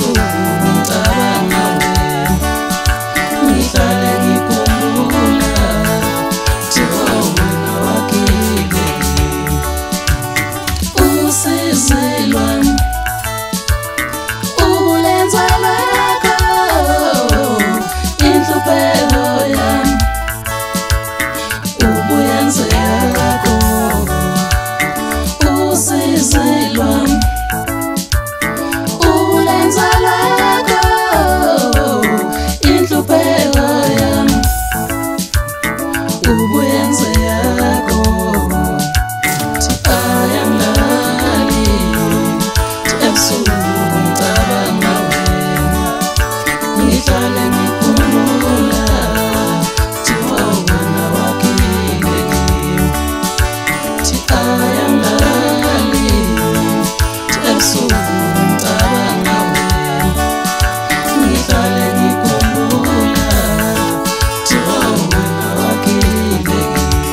ebusuku ngicabanga wena, ngihlale ngikhumbula kuthiwa wena wakile usizi lwami ubulenza lwakho, inhlupheko yami ubuyenze yakho, usizi lwami ubulenza lwakho, inhlupheko yami ubuyenze yakho. Thi ayangilali, thi ebusuku ngicabanga wena, ngihlale ngikhumbula kuthiwa wena wakile kimi. Thi ayangilali, thi ebusuku ngicabanga wena, ngihlale ngikhumbula kuthiwa wena wakile kimi.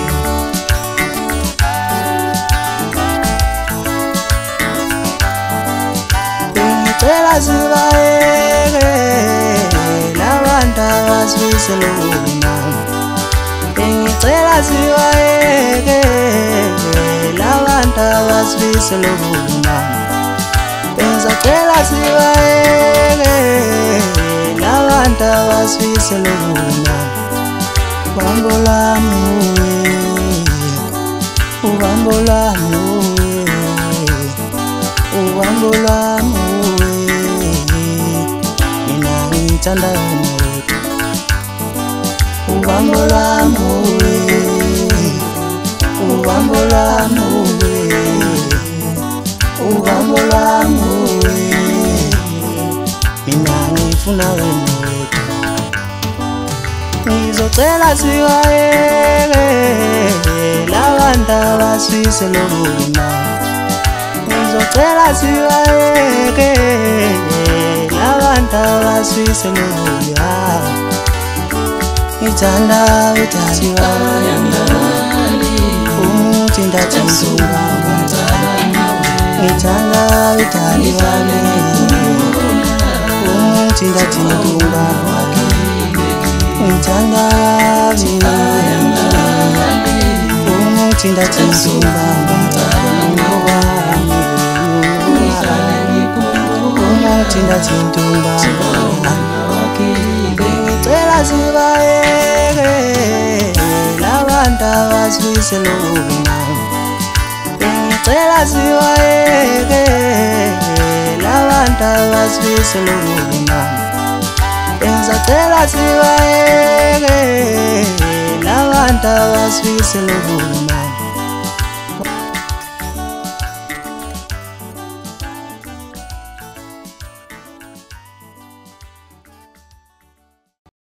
Bengicela sibayeke labantu abasifisela ubumnandi, bengicela sibayeke labantu abasifisela ubumnandi, bengisacela sibayeke labantu abasifisela ubumnandi. Uhambo lami uhambo lami uhambo lami mina ngithanda wena wedwa. Uhambo lami uhambo lami uhambo lami mina ngifuna wena wedwa. Ngizocela sibayeke labantu abasifisela ubumnandi, ngizocela sibayeke labantu abasifisela ubumnandi. Ngithanda udali wami umuthi ndathi ngizunga, ngithanda udali wami umuthi ndathi ngizunga, ngithanda umuthi ndathi ngizunga, umuthi ndathi ngizunga. Bengicela sibayeke labantu abasifisela ubumnandi, bengicela sibayeke labantu abasifisela ubumnandi, bengisacela sibayeke labantu abasifisela ubumnandi.